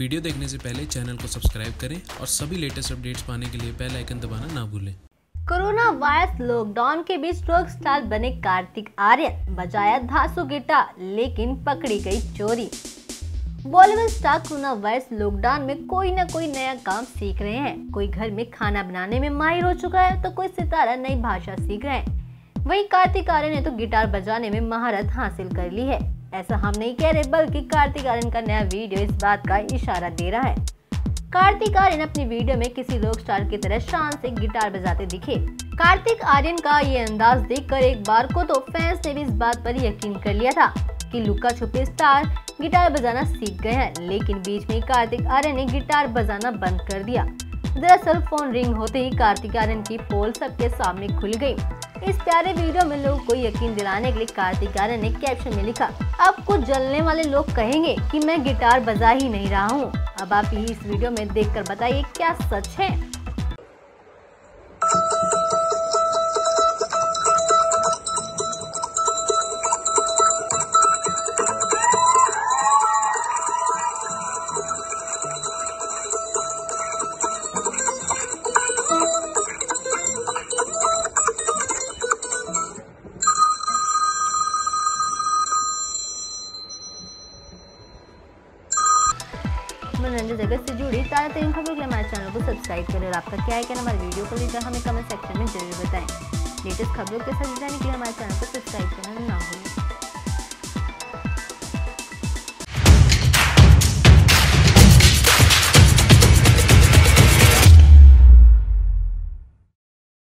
Video देखने से पहले चैनल को सब्सक्राइब करें और सभी लेटेस्ट अपडेट्स पाने के लिए बेल आइकन दबाना ना भूलें। कोरोना वायरस लॉकडाउन के बीच रॉक स्टार बने कार्तिक आर्यन, बजाया धांसू गिटार लेकिन पकड़ी गई चोरी। Bollywood star corona virus lockdown में कोई न कोई नया काम सीख रहे हैं। कोई घर में खाना बनाने में माहिर हो चुका है तो कोई सितारा नई भाषा सीख रहे हैं। वहीं कार्तिक आर्यन ने तो गिटार बजाने में महारत हासिल कर ली है। ऐसा हम नहीं कह रहे, बल्कि कार्तिक आर्यन का नया वीडियो इस बात का इशारा दे रहा है। कार्तिक आर्यन अपनी वीडियो में किसी रॉक स्टार की तरह शान से गिटार बजाते दिखे। कार्तिक आर्यन का ये अंदाज देखकर एक बार को तो फैंस ने भी इस बात पर यकीन कर लिया था कि लुका छुपे स्टार गिटार बजाना सीख गए हैं। लेकिन बीच में कार्तिक आर्यन ने गिटार बजाना बंद कर दिया। दरअसल फोन रिंग होते ही कार्तिक आर्यन की पोल सबके सामने खुल गई। इस प्यारे वीडियो में लोगों को यकीन दिलाने के लिए कार्तिक आर्यन ने कैप्शन में लिखा, अब कुछ जलने वाले लोग कहेंगे कि मैं गिटार बजा ही नहीं रहा हूँ। अब आप ही इस वीडियो में देखकर बताइए क्या सच है। मनोरंजन जगत से जुड़ी ताज़ा तरीन खबरों के लिए हमारे चैनल को सब्सक्राइब करें और आपका क्या है कहना हमारे वीडियो को लेकर हमें कमेंट सेक्शन में जरूर बताएं। लेटेस्ट खबरों के साथ जाने के लिए हमारे चैनल को सब्सक्राइब करना ना भूलें।